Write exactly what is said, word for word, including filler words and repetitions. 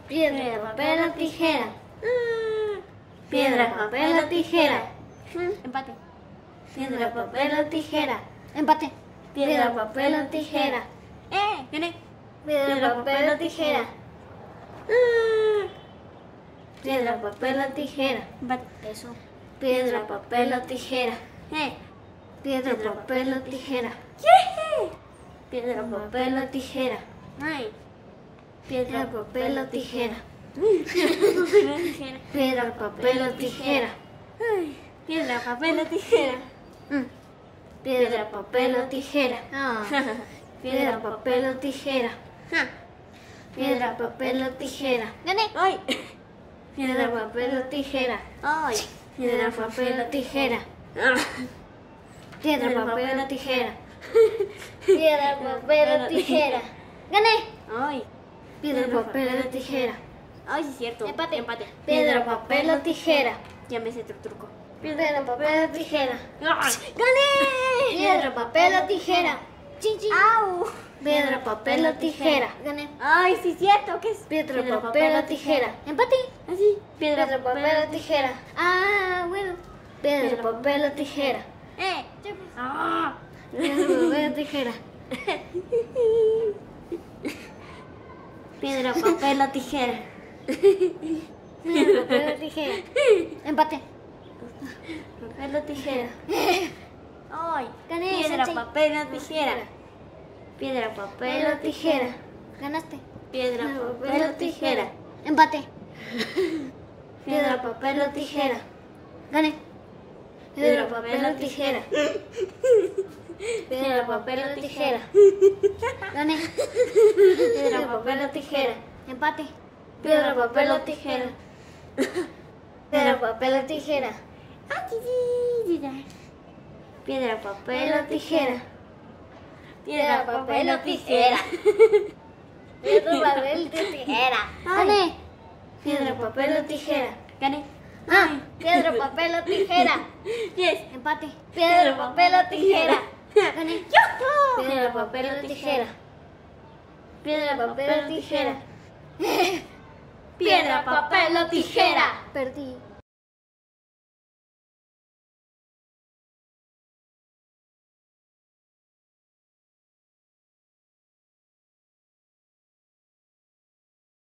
Piedra, papel o tijera. Piedra, papel o tijera. Empate. Piedra, papel o tijera. Empate. Piedra, papel o tijera. ¡Eh! ¡Gané! Piedra, papel o tijera. Piedra, papel o tijera. Empate. Eso. Piedra, papel o tijera. ¡Eh! Piedra, papel o tijera. ¡Yeah! Piedra, papel o tijera. ¡Ay! Piedra, papel o tijera. Tijera. Piedra, papel o tijera. Ay, piedra, papel o tijera. Piedra, papel o tijera. Piedra, papel o tijera. Piedra, papel o tijera. ¡Gané! ¡Ay! Piedra, papel o tijera. ¡Ay! Piedra, papel o tijera. Piedra, papel o tijera. Piedra, papel o tijera. ¡Gané! ¡Ay! Piedra, papel o tijera. ¡Ay, sí es cierto! Empate. Empate. Piedra, papel o tijera. Ya me sé otro truco. Piedra, papel o tijera. ¡Gané! Piedra, papel o tijera. ¡Chin, chin! ¡Au! Piedra, papel o tijera. Gané. ¡Ay, sí es cierto! ¿Qué es? Piedra, papel o tijera. Empate. Así. Piedra, papel o tijera. Ah, bueno. Piedra, papel o tijera. ¡Eh! ¡Ah! Piedra, papel o tijera. Piedra, papel o tijera. Piedra, papel o tijera. Empate. Papel o tijera. ¡Ay! Gané, Piedra, Sensei. papel o tijera. Piedra, papel o tijera. Ganaste. Piedra, papel o tijera. Empate. Piedra, papel o tijera. Gané. Piedra, papel o tijera. Piedra, papel o tijera. Gané. Piedra, papel o tijera. Empate. Piedra, papel o tijera. Piedra, papel o tijera. Piedra, papel o tijera. Piedra, papel o tijera. Piedra, papel o tijera. Gané. Piedra, papel o tijera. Gané. Ah, piedra, papel o tijera. Yes. Empate. Piedra, papel o tijera. Gané. Piedra, papel o tijera. Piedra, papel o tijera. Piedra, papel o tijera. Perdí.